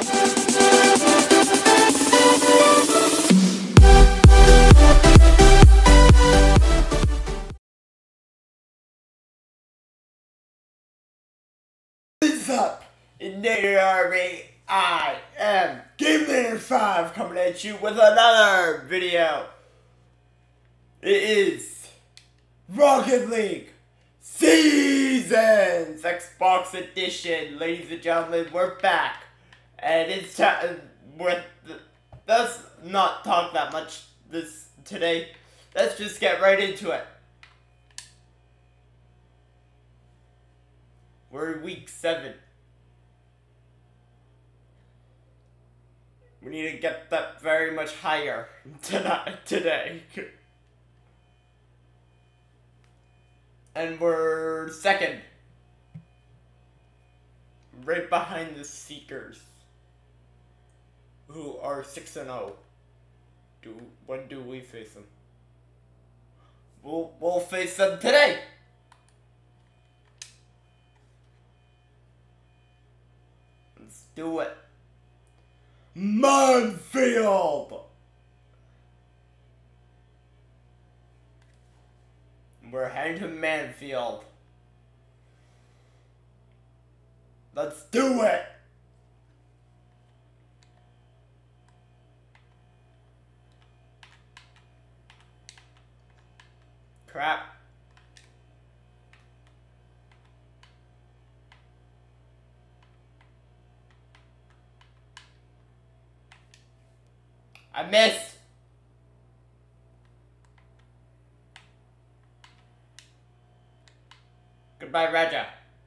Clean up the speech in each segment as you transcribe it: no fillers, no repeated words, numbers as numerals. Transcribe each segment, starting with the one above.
What's up, Nader Army? I am GameLander5 coming at you with another video. It is Rocket League Seasons Xbox Edition. Ladies and gentlemen, we're back. And it's time. Let's not talk that much today. Let's just get right into it. We're in week 7. We need to get that very much higher today. And we're second. Right behind the Seekers, who are 6-0. When do we face them? We'll face them today. Let's do it. Manfield! We're heading to Manfield. Let's do it! Crap. I missed. Goodbye, Raja.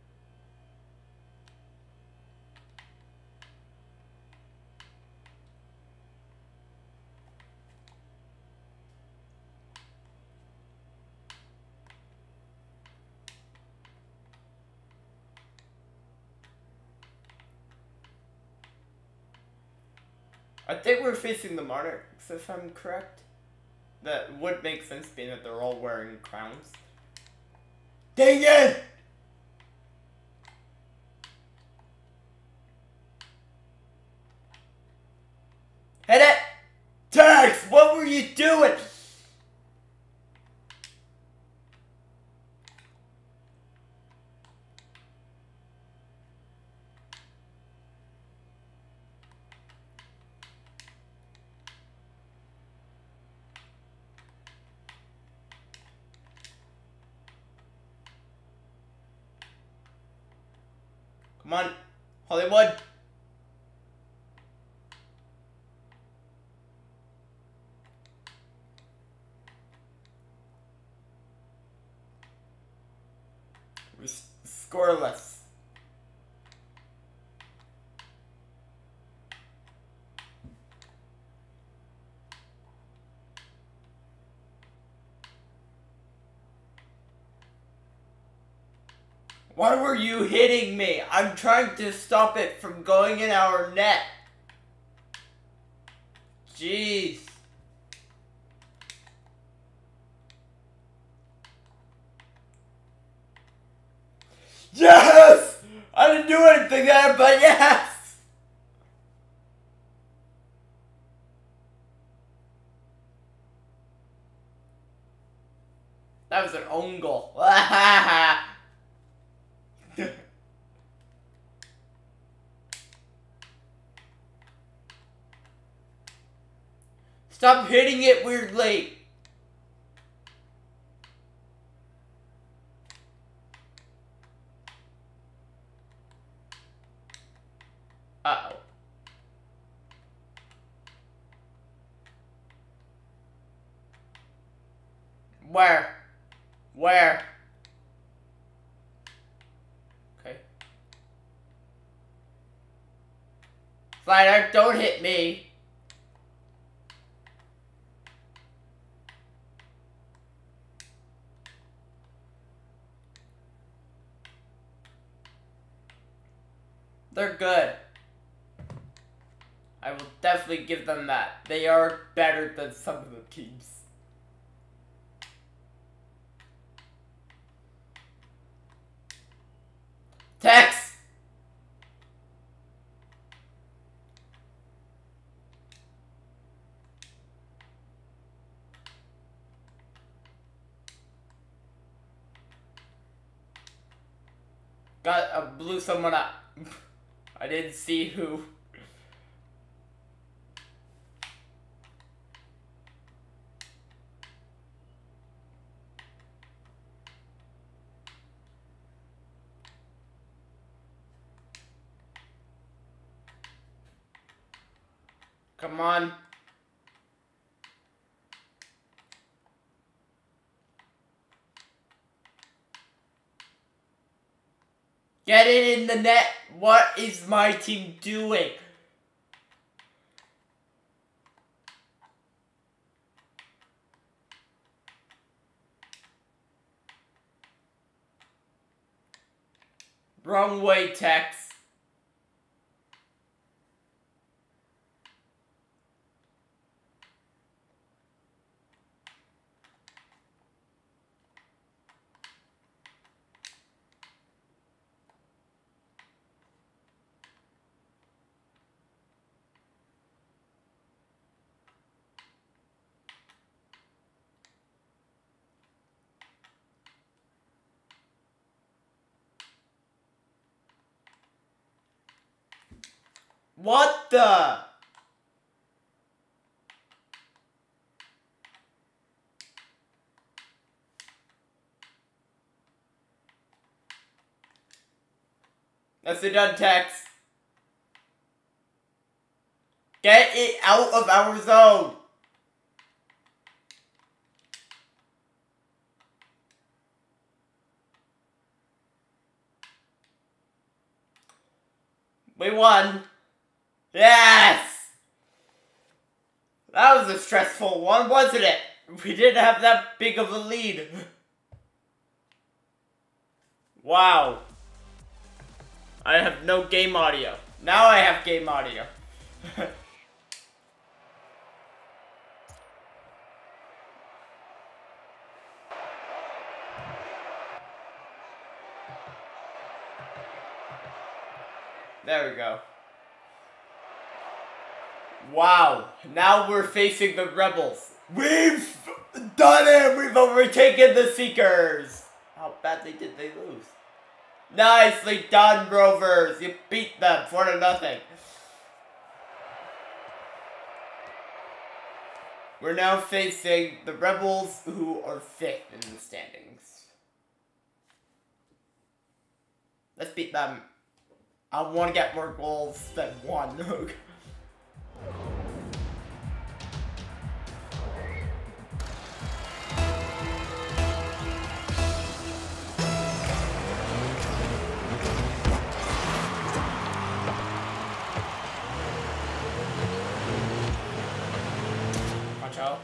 I think we're facing the Monarchs, if I'm correct. That would make sense, being that they're all wearing crowns. Dang it! Hit it! Tex, what were you doing? Come on, Hollywood. We're scoreless. Why were you hitting me? I'm trying to stop it from going in our net. Jeez. Yes! I didn't do anything there, but yes! That was an own goal. Stop hitting it weirdly. Uh-oh. Where? Where? Okay. Slider, don't hit me. They're good. I will definitely give them that. They are better than some of the teams. Tex! blew someone up. I didn't see who. Come on. Get it in the net. What is my team doing? Wrong way, Tex. What the? That's the done, Tex. Get it out of our zone. We won. Yes! That was a stressful one, wasn't it? We didn't have that big of a lead. Wow. I have no game audio. Now I have game audio. There we go. Wow, now we're facing the Rebels. We've done it! We've overtaken the Seekers! How badly did they lose? Nicely done, Rovers! You beat them 4-0. We're now facing the Rebels, who are 5th in the standings. Let's beat them. I want to get more goals than 1. Watch out.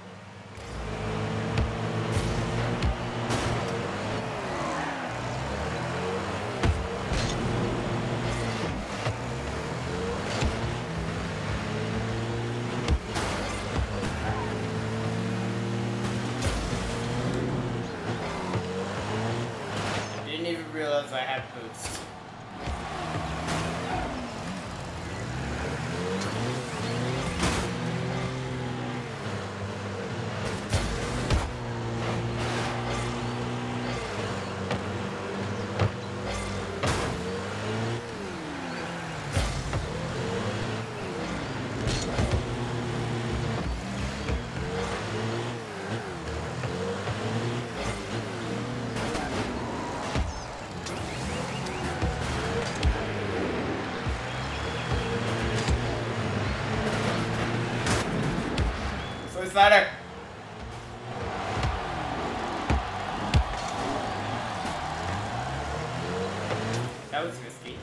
Realize I had boost. Slider. That was risky.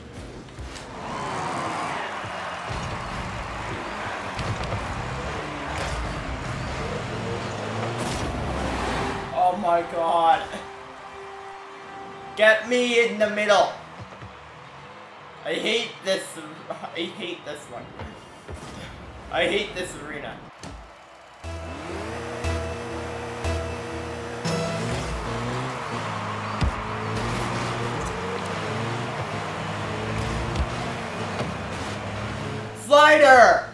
Oh my god. Get me in the middle. I hate this one. I hate this arena. Slider!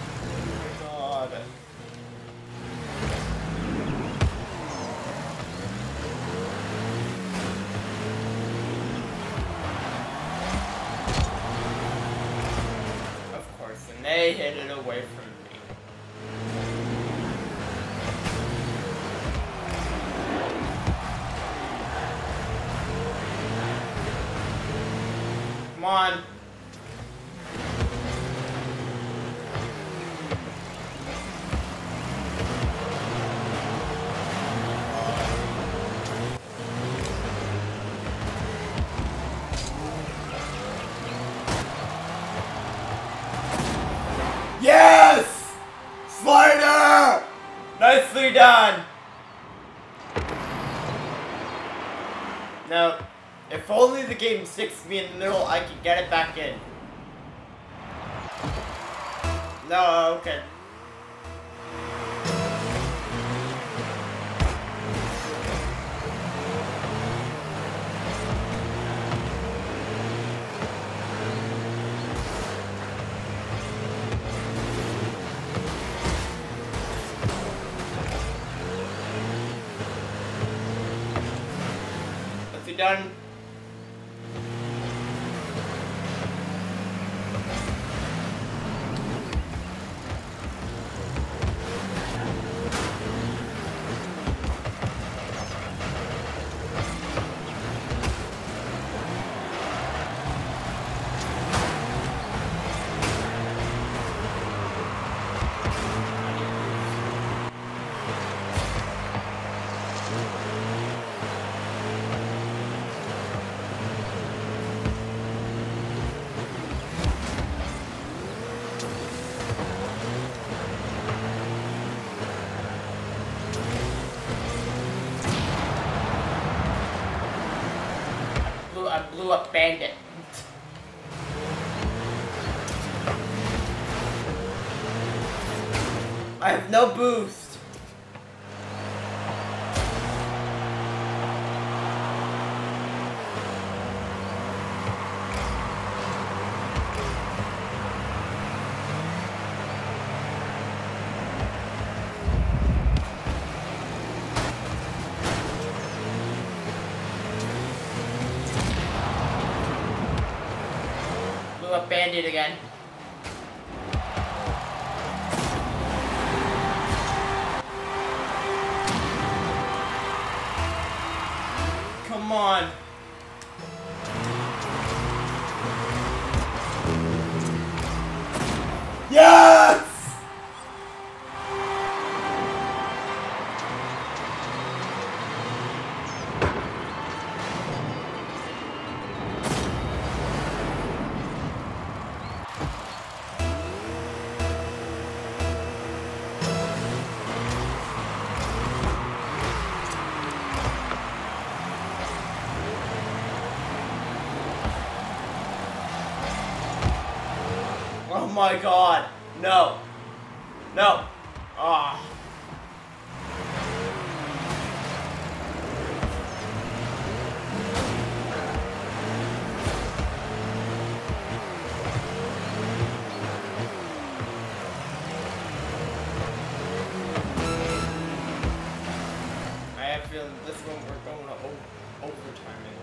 Oh my god. they hit it away from me. Come on. Yes! Slider! Nicely done! Now, if only the game sticks me in the middle, I can get it back in. No, okay. Done. I blew up Bandit. I have no boost. Bandit again. Come on. Yes! Oh my god. No. No. Ah. I have a feeling this one we're going to overtime it.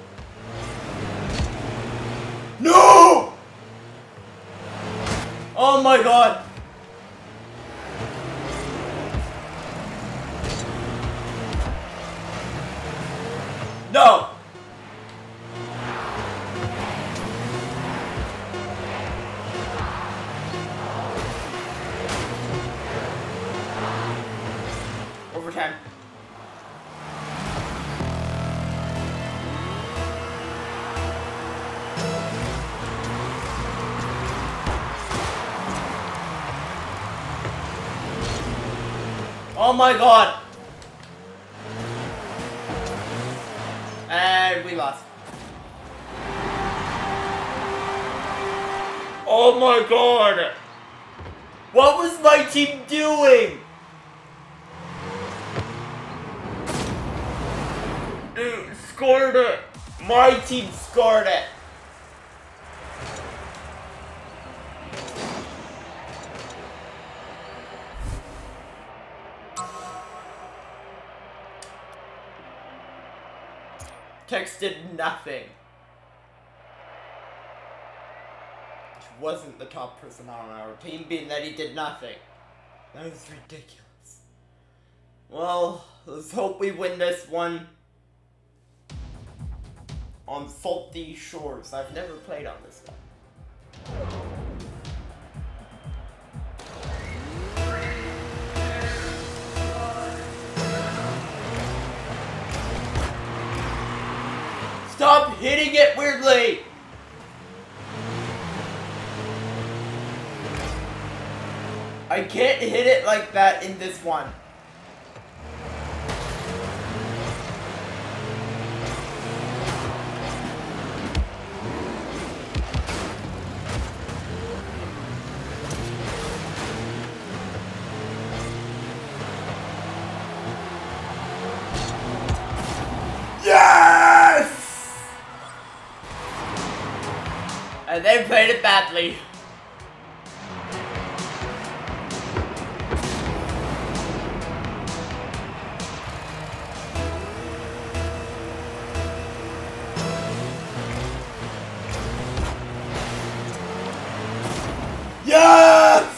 No! Oh my god! No! Overtime. Oh my god! And we lost. Oh my god! What was my team doing? Dude, scored it! My team scored it! Tex did nothing. wasn't the top person on our team, being that he did nothing. That was ridiculous. Well, let's hope we win this one on Salty Shores. I've never played on this one. Stop hitting it weirdly! I can't hit it like that in this one. Yes! And they played it badly. Yes!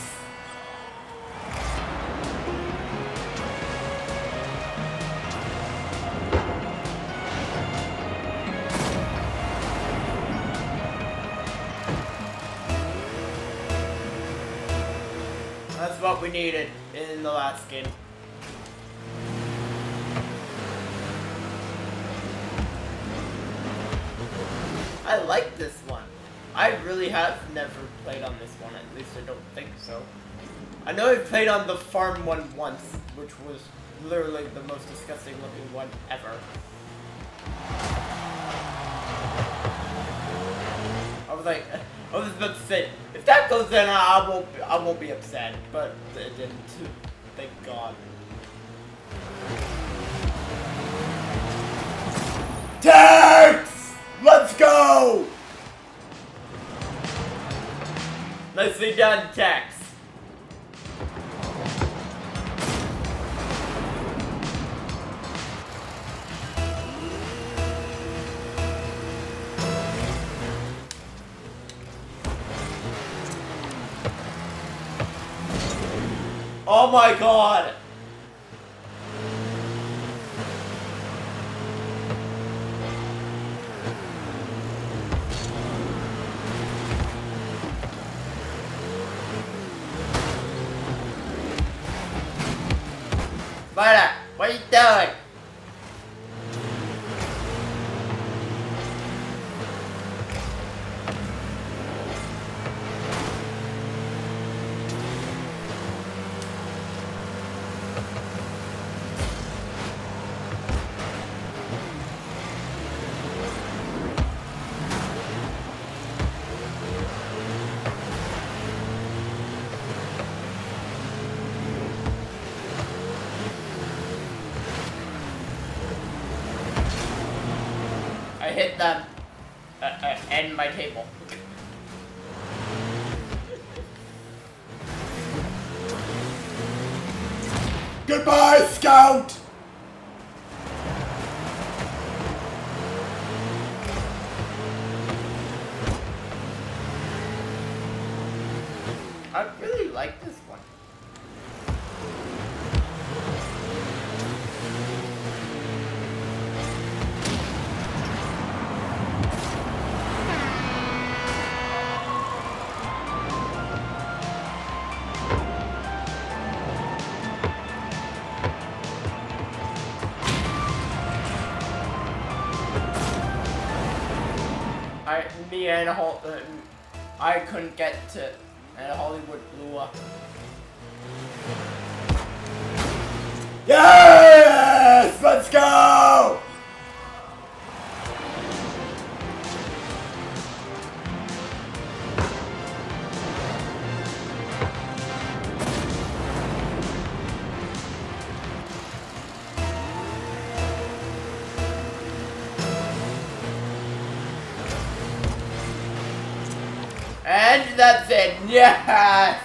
That's what we needed in the last game. I like this one. I really have never played on this one, at least I don't think so. I know I played on the farm one once, which was literally the most disgusting looking one ever. I was about to say, if that goes in, I won't be upset, but it didn't. Thank God. Tex! Let's go! Nicely done, Tex. Oh my God! Spider, what are you doing? I hit them and my table. Goodbye, Scout! I really like this one. Me and I couldn't get to, and Hollywood blew up. Yes! Let's go! And that's it. Yes!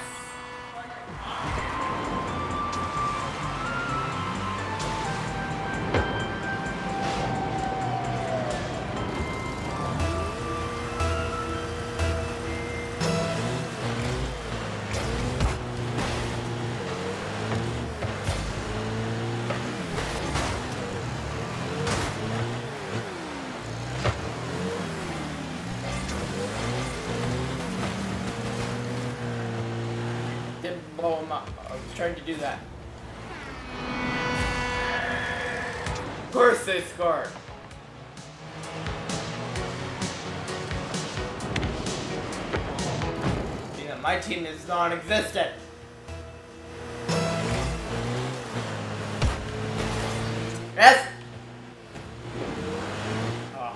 blow him up. I was trying to do that. Of course they scored. Yeah, my team is non-existent. Yes. Oh.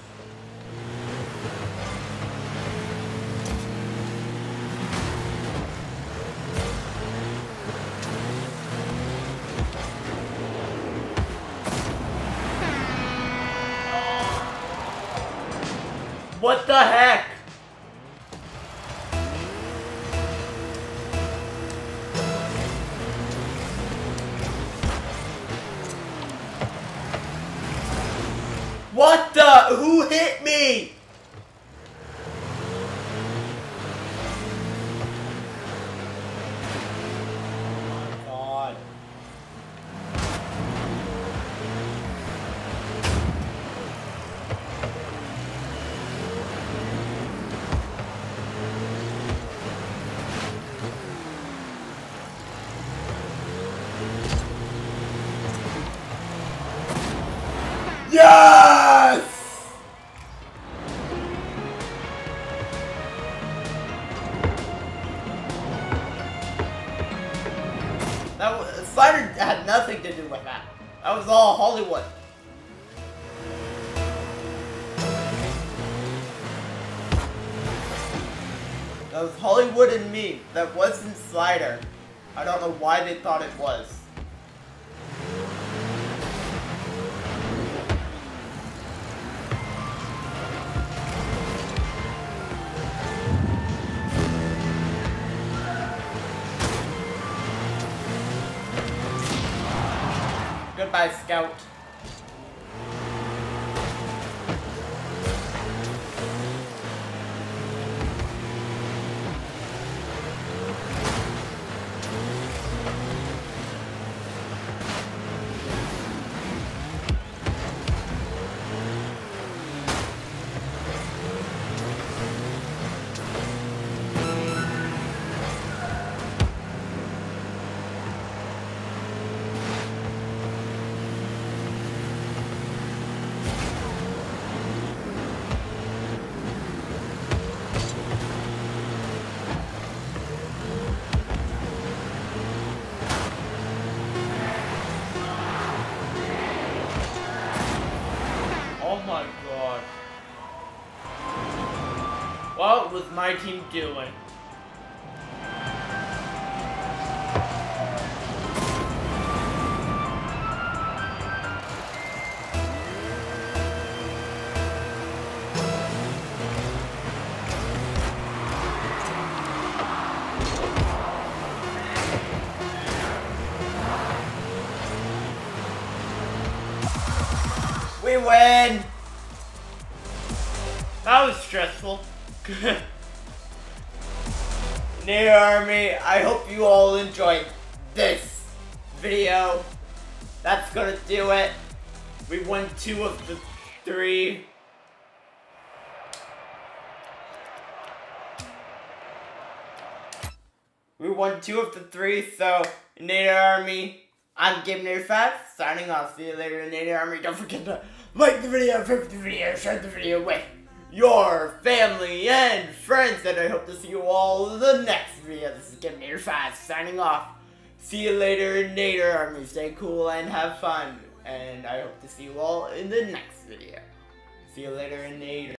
What the heck? What the? Who hit me? Oh my God. Yes! Slider had nothing to do with that. That was all Hollywood. That was Hollywood and me. That wasn't Slider. I don't know why they thought it was. Goodbye, Scout. Oh my God. What was my team doing? We win! That was stressful. Nader Army, I hope you all enjoyed this video. That's gonna do it. We won 2 of the 3. We won 2 of the 3, so Nader Army, I'm GameNader5, signing off. See you later, Nader Army. Don't forget to like the video, favorite the video, share the video with your family and friends, and I hope to see you all in the next video. This is GameNader5, signing off. See you later, Nader Army. Stay cool and have fun, and I hope to see you all in the next video. See you later, Nader.